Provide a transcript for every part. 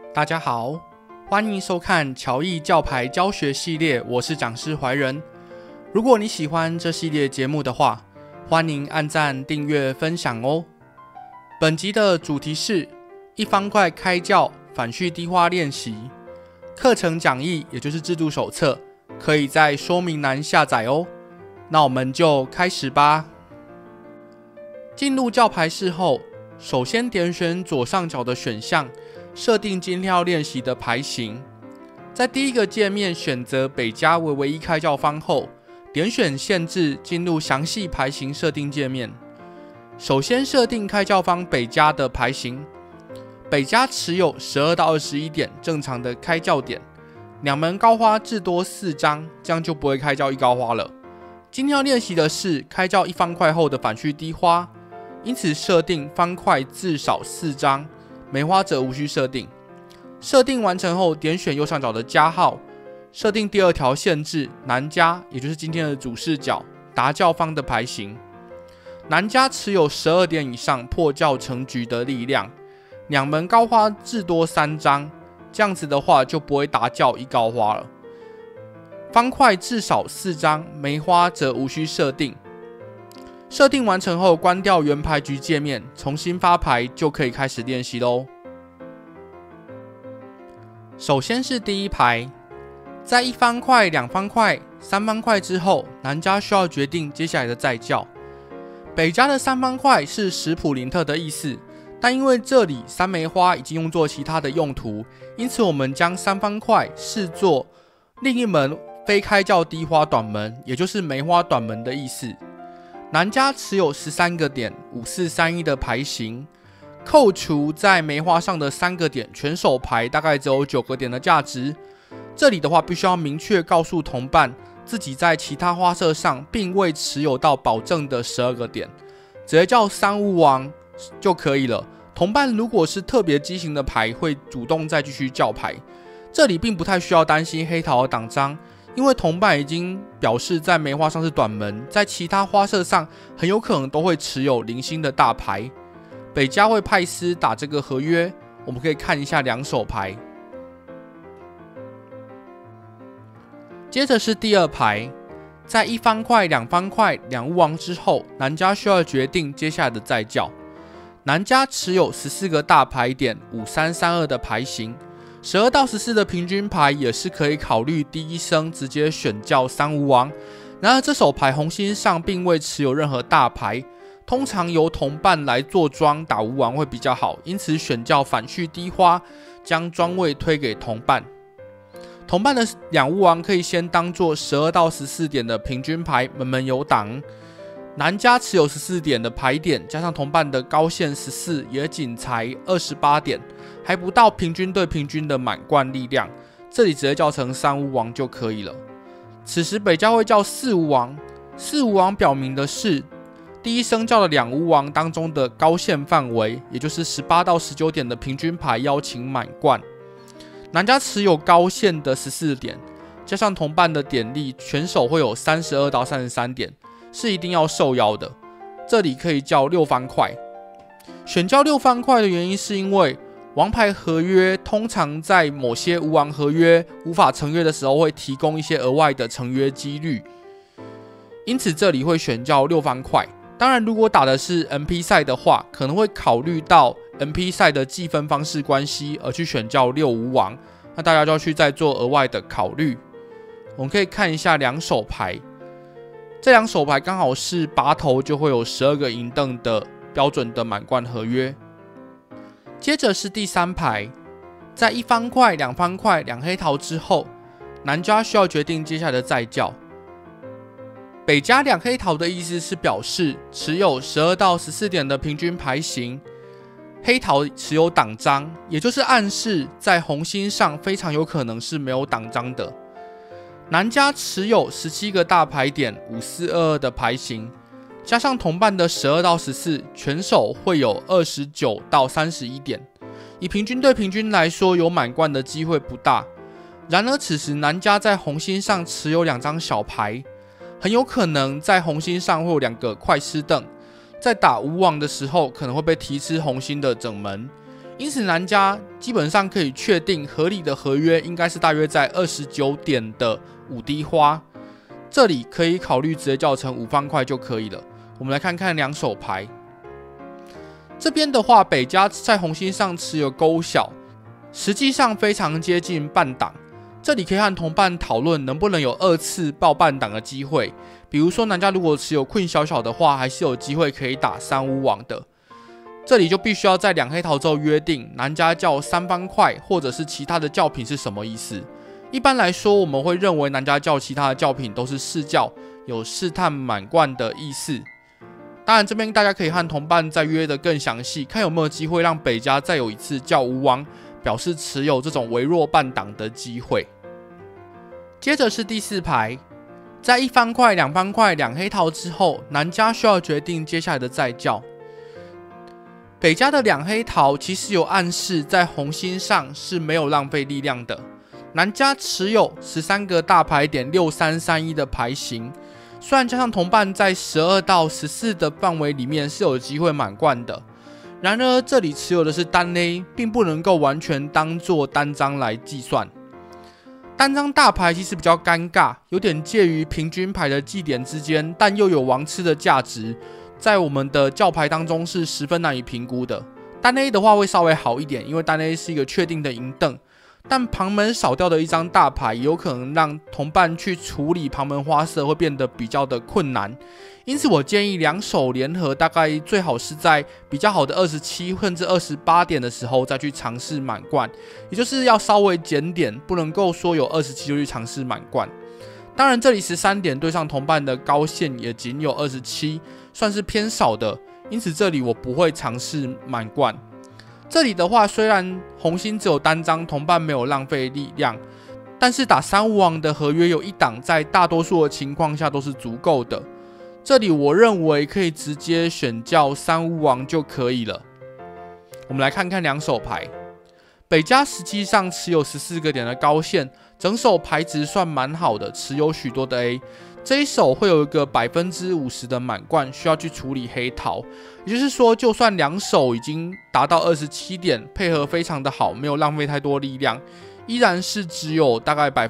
大家好，欢迎收看乔义教牌教学系列，我是讲师怀仁。如果你喜欢这系列节目的话，欢迎按赞、订阅、分享哦。本集的主题是一方块开教反序低花练习课程讲义，也就是制度手册，可以在说明栏下载哦。那我们就开始吧。进入教牌室后，首先点选左上角的选项，设定今天要练习的牌型。在第一个界面选择北加为唯一开教方后，点选限制，进入详细牌型设定界面。首先设定开教方北加的牌型，北加持有12到21点正常的开教点，2门高花至多4张，这样就不会开教一高花了。今天要练习的是开教一方块后的反序低花，因此设定方块至少4张，梅花则无需设定。设定完成后，点选右上角的加号，设定第二条限制南加，也就是今天的主视角达教方的牌型。南加持有12点以上破教成局的力量，2门高花至多3张，这样子的话就不会达教一高花了。方块至少4张，梅花则无需设定。设定完成后，关掉原牌局界面，重新发牌就可以开始练习咯。首先是第一排，在1方块、2方块、3方块之后，南加需要决定接下来的再教。北加的3方块是史普林特的意思，但因为这里3枚花已经用作其他的用途，因此我们将3方块视作另一门非开教低花短门，也就是梅花短门的意思。南加持有13个点5431的牌型，扣除在梅花上的3个点，全手牌大概只有9个点的价值。这里的话必须要明确告诉同伴，自己在其他花色上并未持有到保证的12个点，直接叫3巫王就可以了。同伴如果是特别畸形的牌，会主动再继续叫牌。这里并不太需要担心黑桃的挡章，因为同伴已经表示在梅花上是短门，在其他花色上很有可能都会持有零星的大牌。北加会派司打这个合约，我们可以看一下2手牌。接着是第二排，在1方块、2方块、2巫王之后，南加需要决定接下来的再教。南加持有14个大牌点5332的牌型，12到14的平均牌也是可以考虑第一声直接选叫3巫王。然而这手牌红心上并未持有任何大牌，通常由同伴来做庄打巫王会比较好，因此选叫反序低花，将庄位推给同伴。同伴的2巫王可以先当做12到14点的平均牌，门门有挡。南加持有14点的牌点，加上同伴的高线14，也仅才28点，还不到平均对平均的满贯力量，这里直接叫成3巫王就可以了。此时北加会叫4巫王，4巫王表明的是第一声叫的2巫王当中的高线范围，也就是18到19点的平均牌邀请满贯。南加持有高线的14点，加上同伴的点力，全手会有32到33点，是一定要受邀的。这里可以叫6方块。选叫6方块的原因是因为王牌合约通常在某些无王合约无法成约的时候，会提供一些额外的成约几率，因此这里会选叫6方块。当然如果打的是 MP 赛的话，可能会考虑到 MP 赛的计分方式关系而去选叫6巫王，那大家就要去再做额外的考虑。我们可以看一下2手牌，这2手牌刚好是拔头就会有12个银镫的标准的满贯合约。接着是第3排，在1方块、2方块、2黑桃之后，南加需要决定接下来的再教。北加2黑桃的意思是表示持有12到14点的平均牌型，黑桃持有挡章，也就是暗示在红心上非常有可能是没有挡章的。南加持有17个大牌点5422的牌型，加上同伴的12到14，全手会有29到31点。以平均对平均来说，有满贯的机会不大。然而此时南加在红心上持有2张小牌，很有可能在红心上会有2个快吃镫，在打无王的时候可能会被提吃红心的整门， 因此南家基本上可以确定合理的合约应该是大约在29点的5滴花，这里可以考虑直接叫成5方块就可以了。我们来看看两手牌，这边的话北家在红心上持有勾小，实际上非常接近半档，这里可以和同伴讨论能不能有2次爆半档的机会，比如说南家如果持有困小小的话，还是有机会可以打3-5王的。这里就必须要在2黑桃之后约定南家叫3方块或者是其他的叫品是什么意思。一般来说，我们会认为南家叫其他的叫品都是试叫，有试探满贯的意思。当然，这边大家可以和同伴再约得更详细，看有没有机会让北家再有一次叫5王，表示持有这种微弱半档的机会。接着是第4排，在1方块、2方块、2黑桃之后，南家需要决定接下来的再叫。北家的2黑桃其实有暗示在红心上是没有浪费力量的。南家持有13个大牌点6331的牌型，虽然加上同伴在12到14的范围里面是有机会满贯的，然而这里持有的是单 A， 并不能够完全当作单张来计算。单张大牌其实比较尴尬，有点介于平均牌的祭点之间，但又有王吃的价值，在我们的教牌当中是十分难以评估的。单 A 的话会稍微好一点，因为单 A 是一个确定的银镫，但旁门少掉的一张大牌，有可能让同伴去处理旁门花色会变得比较的困难。因此，我建议2手联合，大概最好是在比较好的27甚至28点的时候再去尝试满贯，也就是要稍微减点，不能够说有27就去尝试满贯。当然，这里13点对上同伴的高线也仅有27，算是偏少的，因此这里我不会尝试满贯。这里的话，虽然红心只有单张，同伴没有浪费力量，但是打3-5王的合约有1档，在大多数的情况下都是足够的。这里我认为可以直接选叫3-5王就可以了。我们来看看2手牌，北家实际上持有14个点的高线，整手牌质算蛮好的，持有许多的 A。这一手会有一个50%的满贯，需要去处理黑桃，也就是说，就算2手已经达到27点，配合非常的好，没有浪费太多力量，依然是只有大概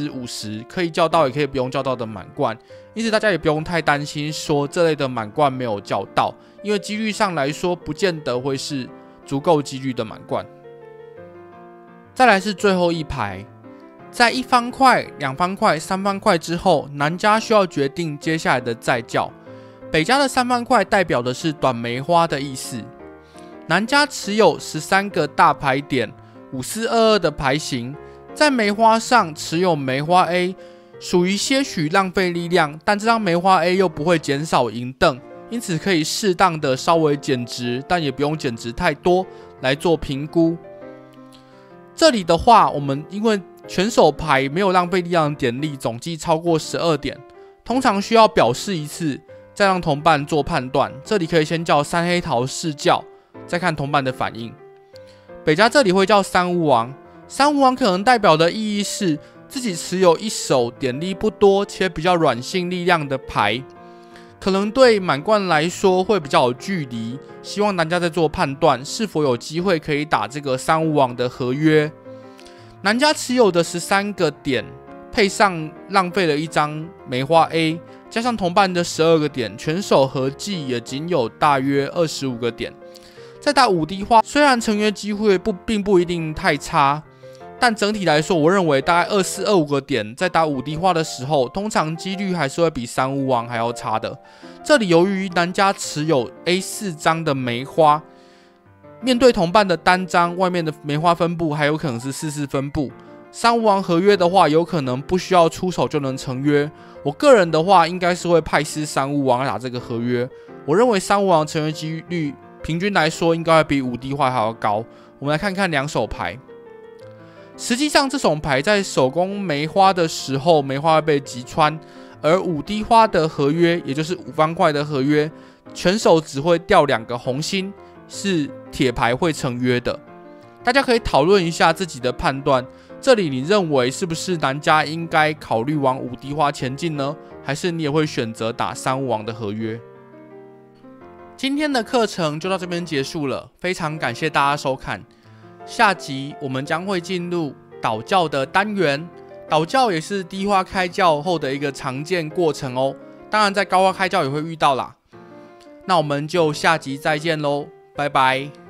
50%可以叫到也可以不用叫到的满贯，因此大家也不用太担心说这类的满贯没有叫到，因为几率上来说不见得会是足够几率的满贯。再来是最后一排。在1方块、2方块、3方块之后，南家需要决定接下来的再叫。北家的3方块代表的是短梅花的意思。南家持有13个大牌点5422的牌型，在梅花上持有梅花 A， 属于些许浪费力量，但这张梅花 A 又不会减少银镫，因此可以适当的稍微减值，但也不用减值太多来做评估。这里的话，我们因为全手牌没有浪费力量的点力总计超过12点，通常需要表示一次，再让同伴做判断。这里可以先叫3黑桃试叫，再看同伴的反应。北家这里会叫3-5王，3-5王可能代表的意义是自己持有1手点力不多且比较软性力量的牌，可能对满贯来说会比较有距离，希望大家在做判断是否有机会可以打这个3-5王的合约。南家持有的13个点，配上浪费了1张梅花 A， 加上同伴的12个点，全手合计也仅有大约25个点。再打5滴花，虽然成约机会并不一定太差，但整体来说，我认为大概24、25个点，在打5滴花的时候，通常几率还是会比3-5王还要差的。这里由于南家持有 A4 张的梅花，面对同伴的单张，外面的梅花分布还有可能是4-4分布。3-5王合约的话，有可能不需要出手就能成约。我个人的话，应该是会派师3-5王来打这个合约。我认为3-5王成约几率平均来说，应该会比5滴花还要高。我们来看看2手牌。实际上，这种牌在手工梅花的时候，梅花会被击穿，而5滴花的合约，也就是5方块的合约，全手只会掉2个红心，是铁牌会成约的。大家可以讨论一下自己的判断，这里你认为是不是南家应该考虑往5滴花前进呢？还是你也会选择打3-5王的合约？今天的课程就到这边结束了，非常感谢大家收看。 下集我们将会进入祷教的单元，祷教也是低花开教后的一个常见过程哦，当然在高花开教也会遇到啦。那我们就下集再见喽，拜拜。